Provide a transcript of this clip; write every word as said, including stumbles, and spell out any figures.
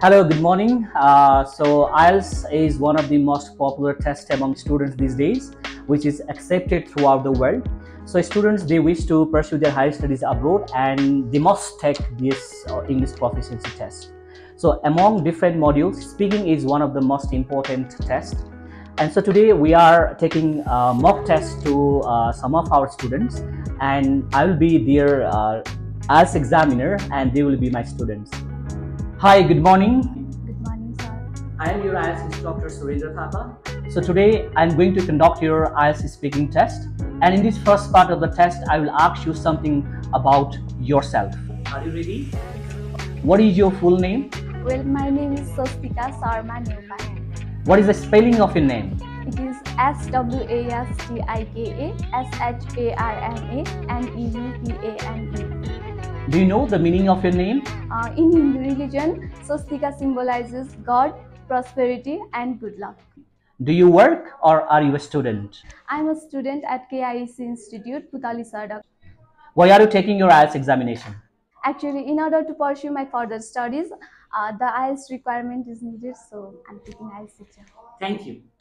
Hello, good morning. Uh, so I E L T S is one of the most popular tests among students these days, which is accepted throughout the world. So students, they wish to pursue their higher studies abroad and they must take this uh, English proficiency test. So among different modules, speaking is one of the most important tests. And so today we are taking a mock test to uh, some of our students, and I will be their uh, I E L T S examiner and they will be my students. Hi, good morning. Good morning, sir. I am your I E L T S instructor Surendra Thapa. So today I am going to conduct your I E L T S speaking test, and in this first part of the test I will ask you something about yourself. Are you ready? What is your full name? Well, my name is Swastika Sharma Neupai. What is the spelling of your name? It is S W A S T I K A S H A R M A N E U P A N E. Do you know the meaning of your name? Uh, in Hindu religion, Swastika symbolizes God, prosperity, and good luck. Do you work or are you a student? I am a student at K I E C Institute, Putali Sardak. Why are you taking your I E L T S examination? Actually, in order to pursue my further studies, uh, the I E L T S requirement is needed, so I'm taking I E L T S exam. Thank you.